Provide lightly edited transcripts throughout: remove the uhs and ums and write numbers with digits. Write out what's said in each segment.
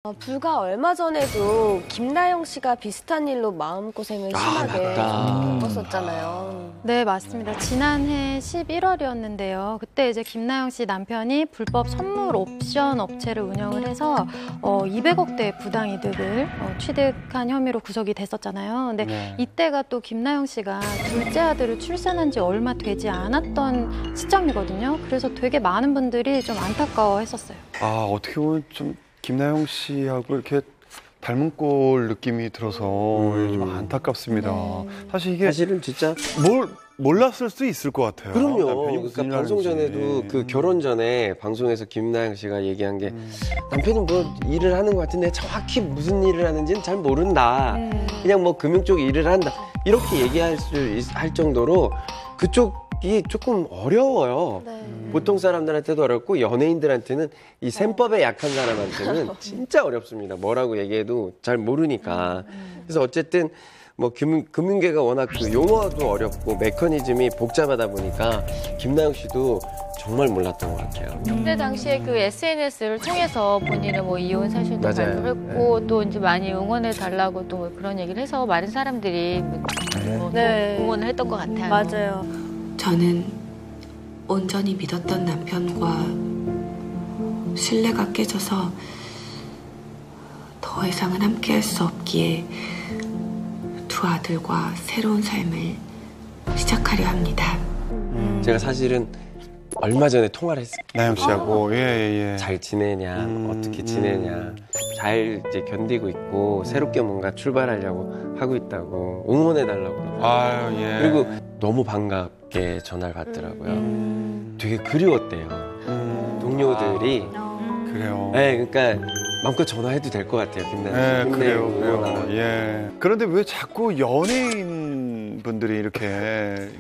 불과 얼마 전에도 김나영 씨가 비슷한 일로 마음고생을 심하게 겪었었잖아요. 네, 맞습니다. 지난해 11월이었는데요. 그때 이제 김나영 씨 남편이 불법 선물 옵션 업체를 운영을 해서 200억대 부당이득을 취득한 혐의로 구속이 됐었잖아요. 근데 이때가 또 김나영 씨가 둘째 아들을 출산한 지 얼마 되지 않았던 시점이거든요. 그래서 되게 많은 분들이 좀 안타까워했었어요. 어떻게 보면 좀 김나영 씨하고 이렇게 닮은 꼴 느낌이 들어서 좀 안타깝습니다. 사실은 진짜 몰랐을 수 있을 것 같아요. 그럼요. 그러니까 방송 전에도 그 결혼 전에 방송에서 김나영 씨가 얘기한 게 남편이 뭐 일을 하는 것 같은데 정확히 무슨 일을 하는지는 잘 모른다. 그냥 뭐 금융 쪽 일을 한다. 이렇게 할 정도로 그쪽이 조금 어려워요. 보통 사람들한테도 어렵고 연예인들한테는 이 셈법에 약한 사람한테는 진짜 어렵습니다. 뭐라고 얘기해도 잘 모르니까. 그래서 어쨌든 뭐 금융계가 워낙 그 용어도 어렵고 메커니즘이 복잡하다 보니까 김나영 씨도 정말 몰랐던 것 같아요. 그때 당시에 그 SNS를 통해서 본인은 뭐 이혼 사실도 발표했고 또 이제 많이 응원해 달라고 또 그런 얘기를 해서 많은 사람들이 응원을 했던 것 같아요. 맞아요. 저는 온전히 믿었던 남편과 신뢰가 깨져서 더 이상은 함께할 수 없기에 두 아들과 새로운 삶을 시작하려 합니다. 제가 사실은 얼마 전에 통화를 했어요. 나영 씨하고 잘 지내냐, 어떻게 지내냐, 잘 이제 견디고 있고 새롭게 뭔가 출발하려고 하고 있다고 응원해달라고. 그리고 너무 반갑게 전화를 받더라고요. 되게 그리웠대요. 동료들이. 그래요. 네, 그러니까 마음껏 전화해도 될 것 같아요, 김나영 씨. 그래요. 그런데 왜 자꾸 연예인 분들이 이렇게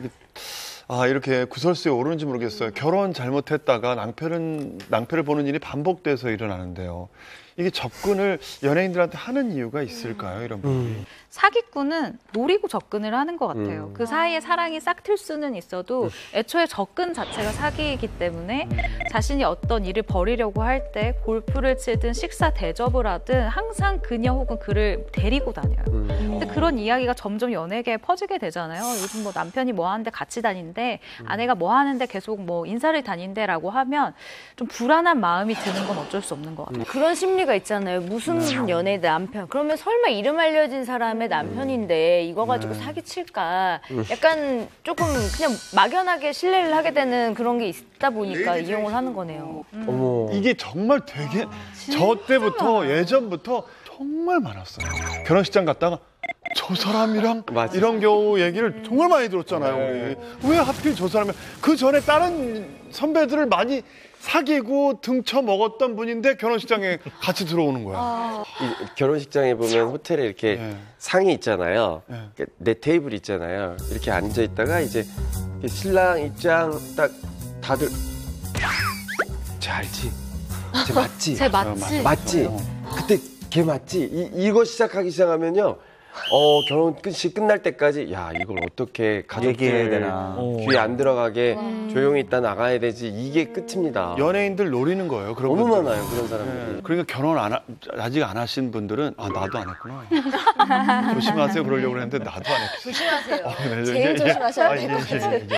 구설수에 오르는지 모르겠어요. 결혼 잘못했다가 낭패를 보는 일이 반복돼서 일어나는데요. 이게 접근을 연예인들한테 하는 이유가 있을까요, 이런 분들이? 사기꾼은 노리고 접근을 하는 것 같아요. 그 사이에 사랑이 싹 틀 수는 있어도 애초에 접근 자체가 사기이기 때문에 자신이 어떤 일을 벌이려고 할 때 골프를 치든 식사 대접을 하든 항상 그녀 혹은 그를 데리고 다녀요. 근데 그런 이야기가 점점 연예계에 퍼지게 되잖아요. 요즘 뭐 남편이 뭐 하는데 같이 다닌대, 아내가 뭐 하는데 계속 뭐 인사를 다닌대라고 하면 좀 불안한 마음이 드는 건 어쩔 수 없는 것 같아요. 그런 심리가 있잖아요. 무슨 연예인 남편. 그러면 설마 이름 알려진 사람의 남편인데 이거 가지고 사기칠까. 약간 조금 그냥 막연하게 신뢰를 하게 되는 그런 게 있다 보니까 이용을 하는 거네요. 이게 정말 되게 저 때부터 예전부터 정말 많았어요. 결혼식장 갔다가 저 사람이랑 이런 경우 얘기를 정말 많이 들었잖아요. 왜 하필 저 사람이 그 전에 다른 선배들을 많이 사귀고 등쳐 먹었던 분인데 결혼식장에 같이 들어오는 거야. 결혼식장에 보면 호텔에 이렇게 상이 있잖아요. 네 테이블 있잖아요. 이렇게 앉아 있다가 이제 신랑 입장 딱 다들 쟤 알지? 쟤 맞지? 쟤 맞지? 맞지? 그때 걔 맞지? 이거 시작하기 시작하면요. 결혼식 끝날 때까지 야 이걸 어떻게 가족끼리 귀에 안 들어가게 조용히 있다 나가야 되지. 이게 끝입니다. 연예인들 노리는 거예요. 그런 너무 분들. 많아요 그런 사람들이. 그러니까 결혼 아직 안 하신 분들은 나도 안 했구나. 조심하세요 그러려고 했는데 나도 안 했어. 조심하세요. 제일 조심하셔야 될 것 같아요.